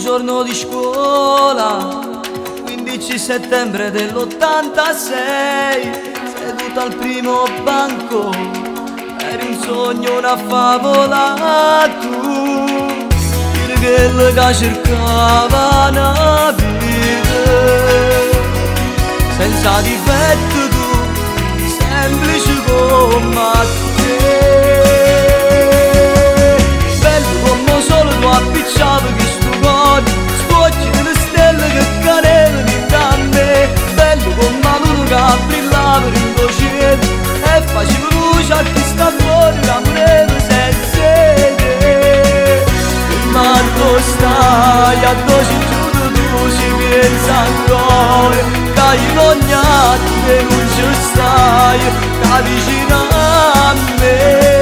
giorno di scuola, 15 settembre dell'86, seduta al primo banco, eri un sogno, una favola tu, quello che cercava una vita, senza difetto tu, semplice come te. Bello come solo tu appicciavi che sto cuore, scuocchi delle stelle che cadevano da me. Bello come la luna che brillava in cielo e faceva luce a chi sta fuori, l'amore senza te. Ma tu stai a doci giuro tu ci pensa ancora, che in ogni attimo non ci stai, da vicino a me.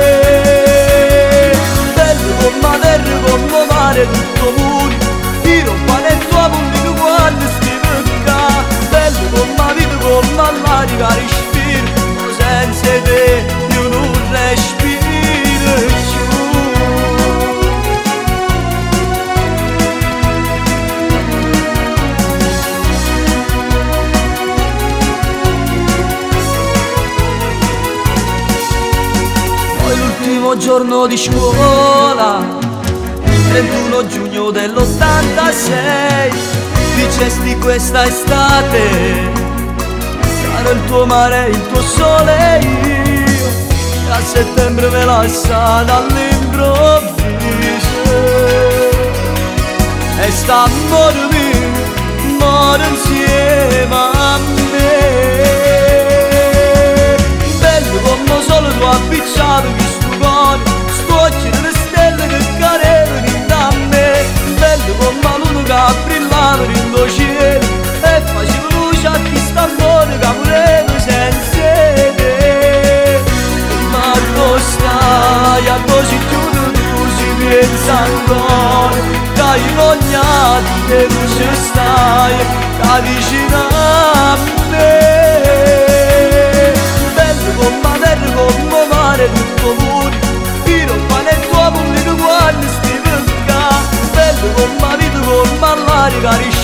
Bello come terra, come mare, tutto mondo, io pane e tua punta quando scrivo qua. Bello come vita, come l'aria che respiro, senza te io non respiro più. L'ultimo giorno di scuola, 31 giugno dell'86, dicesti questa estate sarà il tuo mare, il tuo sole, io a settembre me la sana all'improvviso e sta muore insieme a me. Bello come solo tu appicciavi che sto cuore, scuocchi delle stelle che cadevano da me. Bello come la luna che brillava in cielo e faceva luce a chi sta fuori, che voleva senza te. Ma tu stai a doci chiudo, tu ci pensa ancora, che in ogni attimo non ci stai, che vicino a me. Come terra, come mare, tutto mondo, io pane e tua punta quando scrivo qua. Bello come vita, come l'aria che